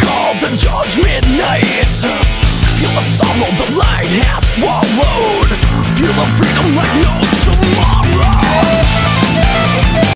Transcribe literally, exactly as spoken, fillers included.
calls a judgment night. Feel the sorrow the light has swallowed. Feel the freedom like no tomorrow.